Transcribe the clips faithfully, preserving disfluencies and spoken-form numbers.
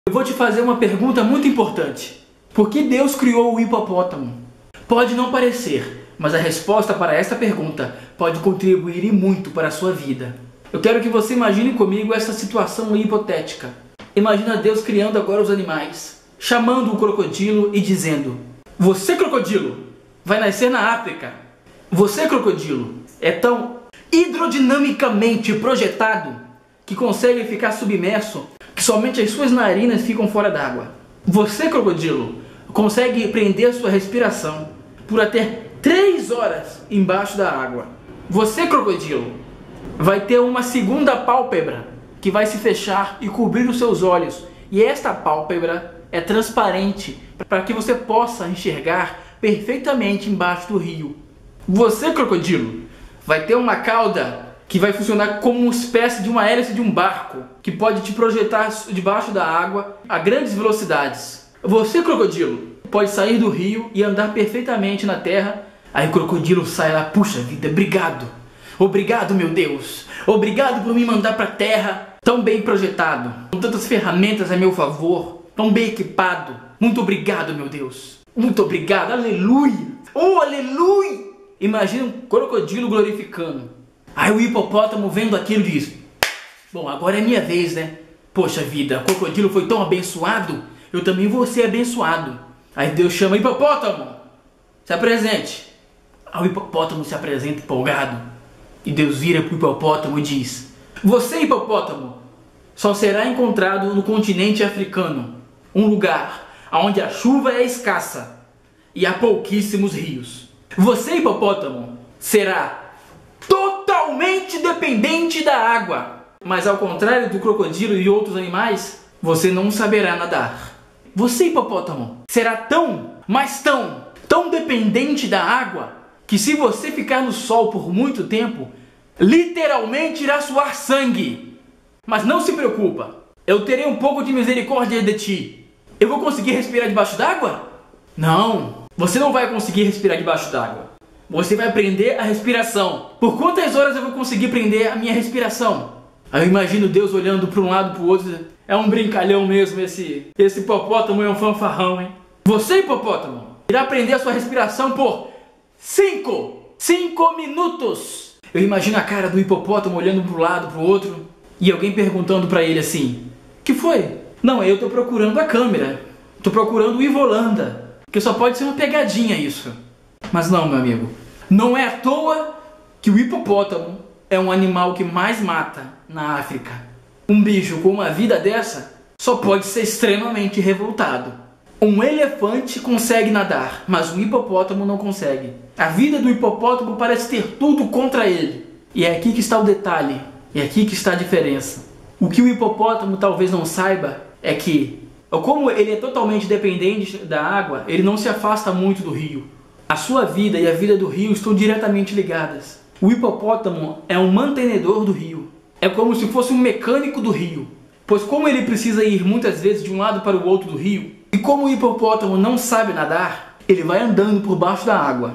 Eu vou te fazer uma pergunta muito importante. Por que Deus criou o hipopótamo? Pode não parecer, mas a resposta para esta pergunta pode contribuir e muito para a sua vida. Eu quero que você imagine comigo essa situação hipotética. Imagina Deus criando agora os animais, chamando o crocodilo e dizendo: você, crocodilo, vai nascer na África. Você, crocodilo, é tão hidrodinamicamente projetado que consegue ficar submerso que somente as suas narinas ficam fora d'água. Você, crocodilo, consegue prender sua respiração por até três horas embaixo da água. Você, crocodilo, vai ter uma segunda pálpebra que vai se fechar e cobrir os seus olhos. E esta pálpebra é transparente para que você possa enxergar perfeitamente embaixo do rio. Você, crocodilo, vai ter uma cauda que vai funcionar como uma espécie de uma hélice de um barco, que pode te projetar debaixo da água a grandes velocidades. Você, crocodilo, pode sair do rio e andar perfeitamente na terra. Aí o crocodilo sai lá: puxa vida, obrigado. Obrigado, meu Deus. Obrigado por me mandar para a terra tão bem projetado, com tantas ferramentas a meu favor, tão bem equipado. Muito obrigado, meu Deus. Muito obrigado. Aleluia. Oh, aleluia. Imagina um crocodilo glorificando. Aí o hipopótamo vendo aquilo diz: bom, agora é minha vez, né? Poxa vida, o crocodilo foi tão abençoado, eu também vou ser abençoado. Aí Deus chama: hipopótamo, se apresente. Aí o hipopótamo se apresenta empolgado. E Deus vira para o hipopótamo e diz: você, hipopótamo, só será encontrado no continente africano, um lugar onde a chuva é escassa e há pouquíssimos rios. Você, hipopótamo, será totalmente dependente da água, mas ao contrário do crocodilo e outros animais, você não saberá nadar. Você, hipopótamo, será tão, mas tão, tão dependente da água que se você ficar no sol por muito tempo, literalmente irá suar sangue. Mas não se preocupa, eu terei um pouco de misericórdia de ti. Eu vou conseguir respirar debaixo d'água? Não, você não vai conseguir respirar debaixo d'água. Você vai prender a respiração. Por quantas horas eu vou conseguir prender a minha respiração? Aí eu imagino Deus olhando para um lado para o outro. É um brincalhão mesmo esse, esse hipopótamo, é um fanfarrão, hein? Você, hipopótamo, irá prender a sua respiração por cinco, cinco minutos. Eu imagino a cara do hipopótamo olhando para um lado para o outro e alguém perguntando para ele assim: que foi? Não, eu estou procurando a câmera. Estou procurando o Ivolanda. Que só pode ser uma pegadinha isso. Mas não, meu amigo. Não é à toa que o hipopótamo é um animal que mais mata na África. Um bicho com uma vida dessa só pode ser extremamente revoltado. Um elefante consegue nadar, mas um hipopótamo não consegue. A vida do hipopótamo parece ter tudo contra ele. E é aqui que está o detalhe. É aqui que está a diferença. O que o hipopótamo talvez não saiba é que, como ele é totalmente dependente da água, ele não se afasta muito do rio. A sua vida e a vida do rio estão diretamente ligadas. O hipopótamo é um mantenedor do rio. É como se fosse um mecânico do rio. Pois como ele precisa ir muitas vezes de um lado para o outro do rio, e como o hipopótamo não sabe nadar, ele vai andando por baixo da água.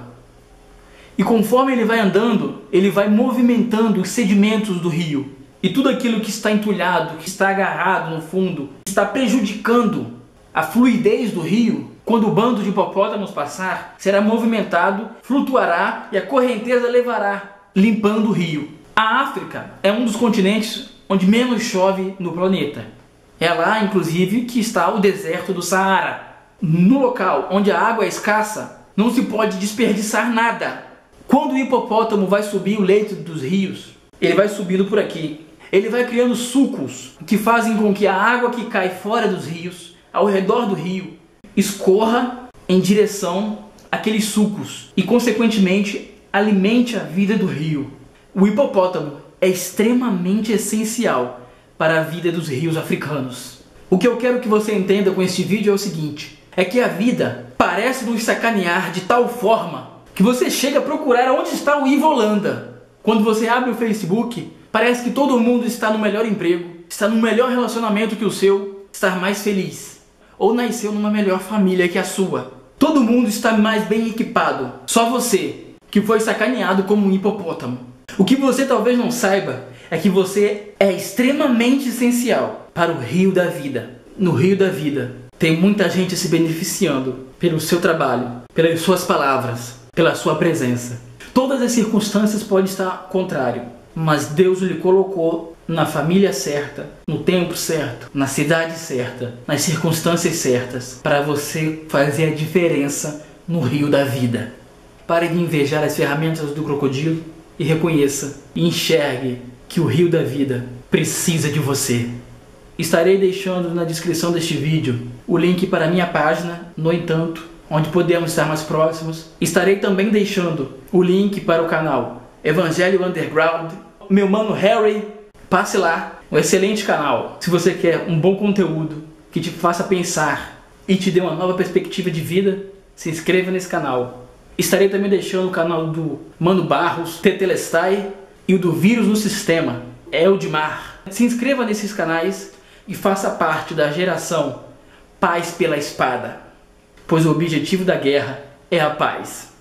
E conforme ele vai andando, ele vai movimentando os sedimentos do rio. E tudo aquilo que está entulhado, que está agarrado no fundo, está prejudicando a fluidez do rio. Quando o bando de hipopótamos passar, será movimentado, flutuará e a correnteza levará, limpando o rio. A África é um dos continentes onde menos chove no planeta. É lá, inclusive, que está o deserto do Saara. No local onde a água é escassa, não se pode desperdiçar nada. Quando o hipopótamo vai subir o leito dos rios, ele vai subindo por aqui. Ele vai criando sulcos que fazem com que a água que cai fora dos rios, ao redor do rio, escorra em direção àqueles sulcos e, consequentemente, alimente a vida do rio. O hipopótamo é extremamente essencial para a vida dos rios africanos. O que eu quero que você entenda com este vídeo é o seguinte: é que a vida parece nos sacanear de tal forma que você chega a procurar onde está o Ivolanda. Quando você abre o Facebook, parece que todo mundo está no melhor emprego, está no melhor relacionamento que o seu, está mais feliz. Ou nasceu numa melhor família que a sua. Todo mundo está mais bem equipado. Só você, que foi sacaneado como um hipopótamo. O que você talvez não saiba é que você é extremamente essencial para o rio da vida. no rio da vida. Tem muita gente se beneficiando pelo seu trabalho, pelas suas palavras, pela sua presença. Todas as circunstâncias podem estar contrário, mas Deus lhe colocou na família certa, no tempo certo, na cidade certa, nas circunstâncias certas, para você fazer a diferença no rio da vida. Pare de invejar as ferramentas do crocodilo e reconheça e enxergue que o rio da vida precisa de você. Estarei deixando na descrição deste vídeo o link para a minha página, No Entanto, onde podemos estar mais próximos. Estarei também deixando o link para o canal Evangelho Underground. Meu mano Harry, passe lá, um excelente canal. Se você quer um bom conteúdo que te faça pensar e te dê uma nova perspectiva de vida, se inscreva nesse canal. Estarei também deixando o canal do Mano Barros, Tetelestai e o do Vírus no Sistema, Eldmar. Se inscreva nesses canais e faça parte da geração Paz pela Espada, pois o objetivo da guerra é a paz.